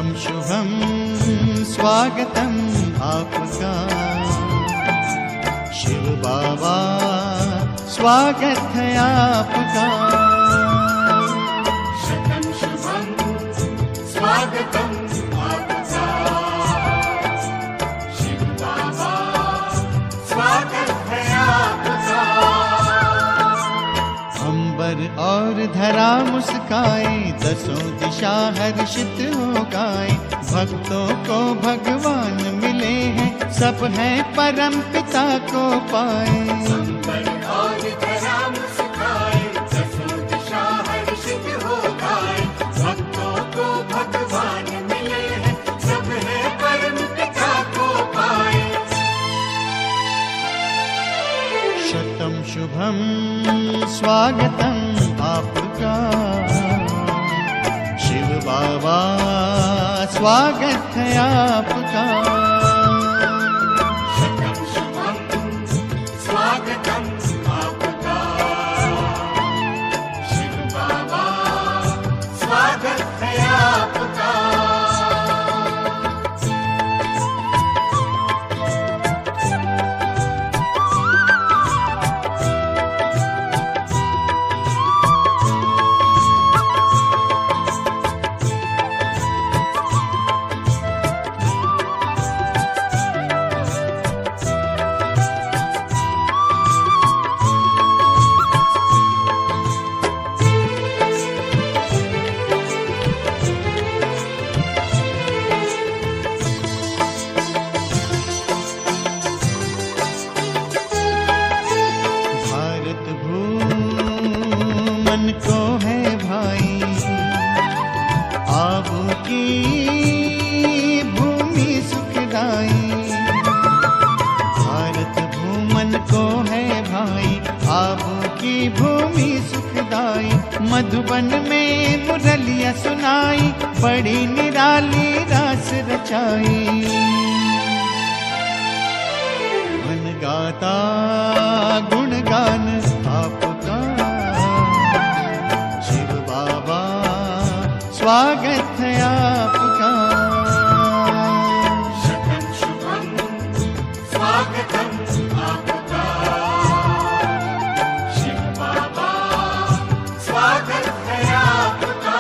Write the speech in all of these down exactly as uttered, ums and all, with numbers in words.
शतम शुभम स्वागतम आपका शिव बाबा, स्वागत है आपका। शतम शुभम स्वागतम आपका शिव बाबा, स्वागत है आपका। अंबर और धरा मुस्काए, दसों दिशा हर्षित हो गाए। भक्तों को भगवान मिले हैं, सब हैं परम पिता को पाए। अंबर और धरा मुस्काए, दसों दिशा हर्षित हो गाए। भक्तों को भगवान मिले हैं, सब हैं परम पिता को पाए। शतम शुभम स्वागतम आपका शिव बाबा, स्वागत है आपका। शतम शुभम स्वागतम आपका शिव बाबा, स्वागत है आपका। मन को है भाई आबू की भूमि सुखदाई। भारत भूमन को है भाई आबू की भूमि सुखदाई। मधुबन में मुरलिया सुनाई, बड़ी निराली रास रचाई। मन गाता गुणगान आपका शिव बाबा, स्वागत है आपका। शतम शुभम स्वागतम आपका शिव बाबा, स्वागत है आपका।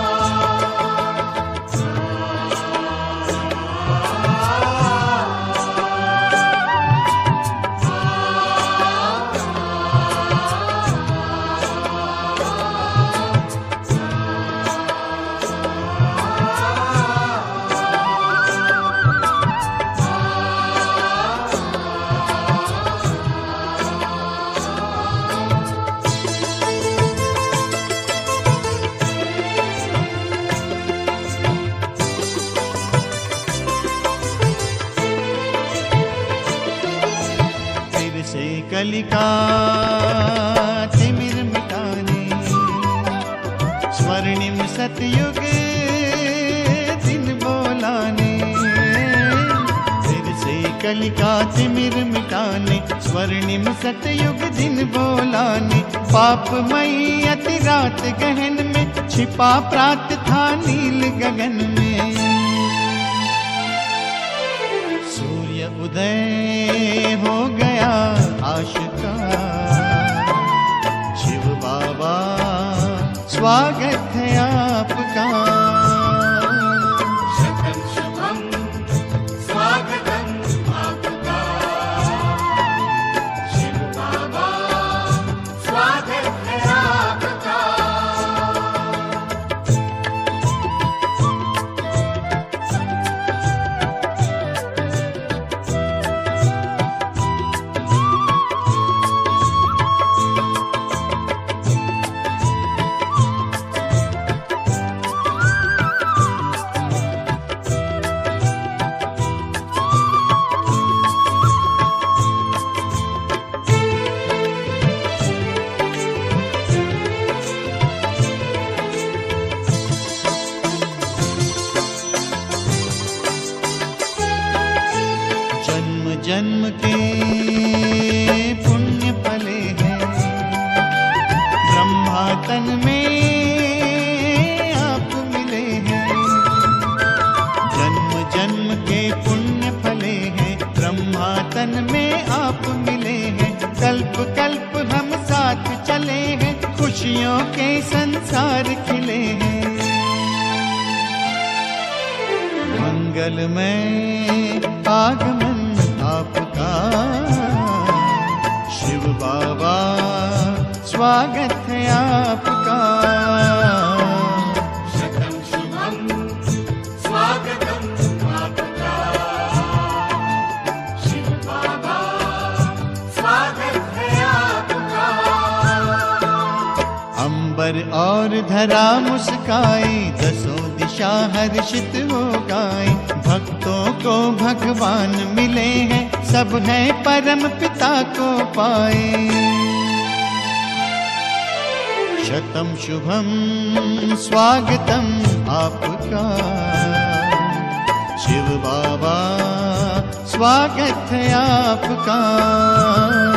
से कलिका तिमिर मिटाने, स्वर्णिम सतयुग दिन बोलाने। फिर से कलिका तिमिर मिटाने, स्वर्णिम सतयुग दिन बोलाने। पाप मई अति रात गहन में, छिपा प्रात था नील गगन में। सूर्य उदय हो गया आशिका, शिव बाबा, स्वागत है आपका। शतम शुभम स्वागतम आपका शिव बाबा, स्वागत है आपका। जन्म के पुण्य फले हैं, ब्रह्मा तन में आप मिले हैं। मंगलमय आगमन आपका, शिव बाबा स्वागत है आपका। शतम शुभम स्वागतम आपका, शिव बाबा स्वागत है आपका। अंबर और धरा मुस्काए, दसों दिशा हर्षित हो गाए। भक्तों को भगवान मिले हैं, सब हैं परम पिता को पाए। शतम शुभम स्वागतम आपका, शिव बाबा स्वागत है आपका।